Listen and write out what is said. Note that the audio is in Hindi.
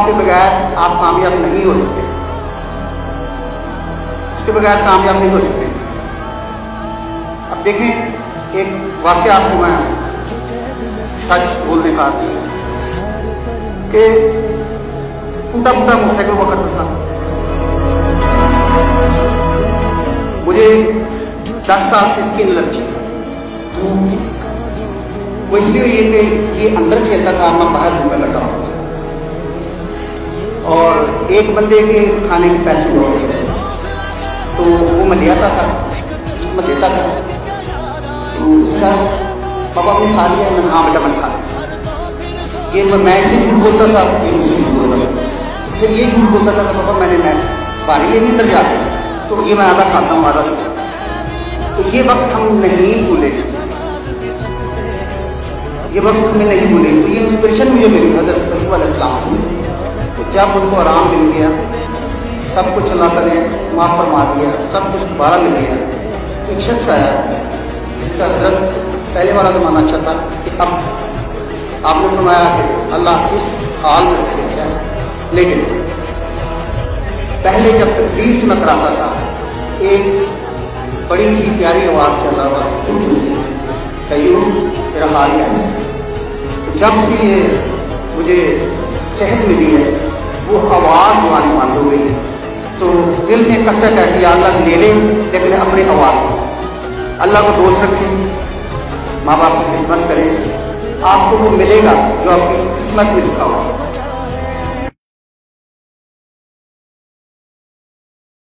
के बगैर आप कामयाब नहीं हो सकते, उसके बगैर कामयाब नहीं हो सकते। अब देखें, एक वाकया आपको मैं सच बोलने का आती है कि टूटा फूटा मोटरसाइकिल हुआ करता था। मुझे 10 साल से स्किन एलर्जी धूप की। वो इसलिए ये कि ये अंदर खेलता था, मैं बाहर धूप में लगा होता था, और एक बंदे के खाने के पैसे हुआ होते थे, तो वो मैं ले आता था, उसको मैं देता था, तो उसका पापा आपने खा लिया? मैं हाँ बेटा मैंने खा लिया। ये मैं इसे झूठ बोलता था, ये मुझसे झूठ बोलता था, फिर ये झूठ बोलता था कि पापा मैं बारी लेने अंदर जाते, तो ये मैं आधा खाता हूँ आधा नहीं। तो ये वक्त हम नहीं भूले, ये वक्त हमें नहीं भूले। तो ये इंस्पिरेशन मुझे मिली हज़रत अय्यूब अलैहिस्सलाम से। तो जब उनको आराम मिल गया, सब कुछ अल्लाह ताला ने माफ़ फरमा दिया, सब कुछ दोबारा मिल गया, तो एक शख्स आया कि हज़रत पहले वाला ज़माना अच्छा था कि अब आपने फरमाया कि अल्लाह इस हाल में रखे अच्छा है, लेकिन पहले जब तकदीर से मैं कराता था, एक बड़ी ही प्यारी आवाज़ से अल्लाह पूछती अय्यूब तेरा हाल कैसा है? तो जब से ये मुझे सेहत मिली है, वो आवाज़ हमारी बंद हो गई है। तो दिल में कसक है कि अल्लाह ले ले, लेकिन अपनी आवाज़ को अल्लाह को दोस्त रखें, माँ बाप की खिदमत करें, आपको वो मिलेगा जो आपकी किस्मत में लिखा हुआ।